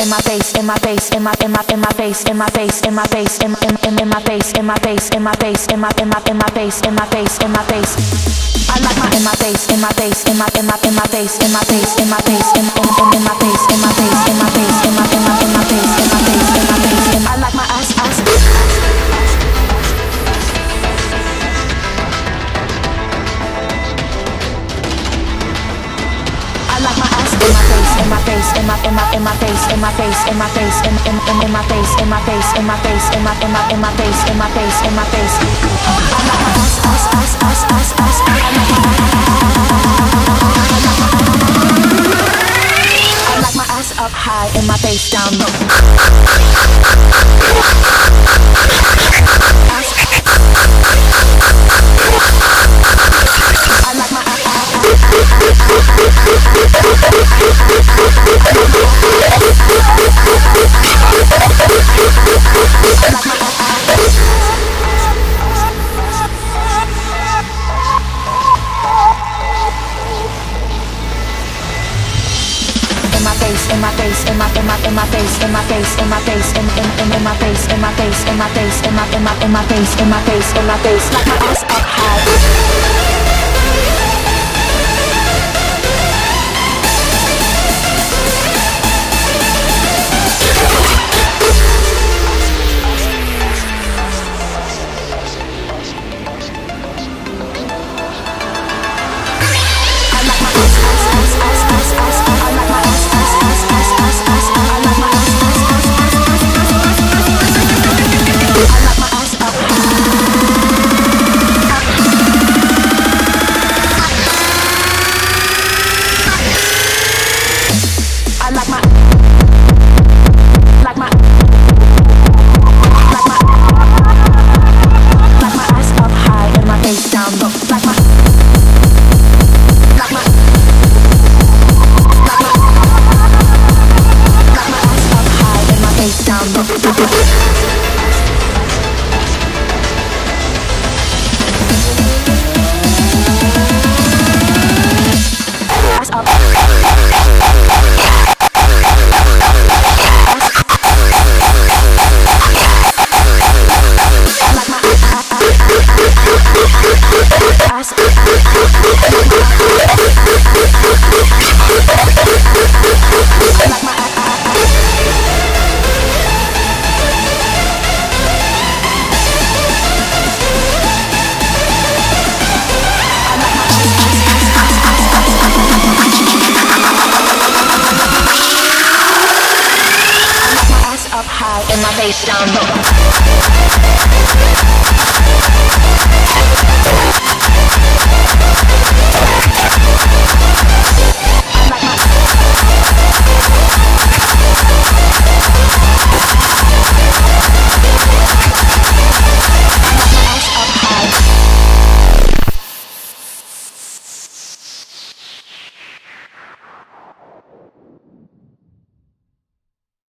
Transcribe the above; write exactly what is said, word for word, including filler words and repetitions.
in my face, in my face, in my in my in my face, in my face, in my face, in in in in my face, in my face, in my face, in my in my in my face, in my face, in my face. I like my in my face, in my face, in my in my in my face, in my face, in my face, in in in in my face, in my face, in my face, in my in my in my face, in my face, in my face. I like my ass, ass. I like my ass in my face, in my face, in my in my in my face, in my face, in my face, in in in in my face, in my face, in my face, in my in my in my face, in my face, in my face. I like my ass, ass, ass, ass, ass, ass. I like my ass up high and my face down low. I like my ass. In my face, in my in my in my face, in my face, in my face, in in in in my face, in my face, in my face, in my in my in my face, in my face, in my face, like my ass up high. Face down low.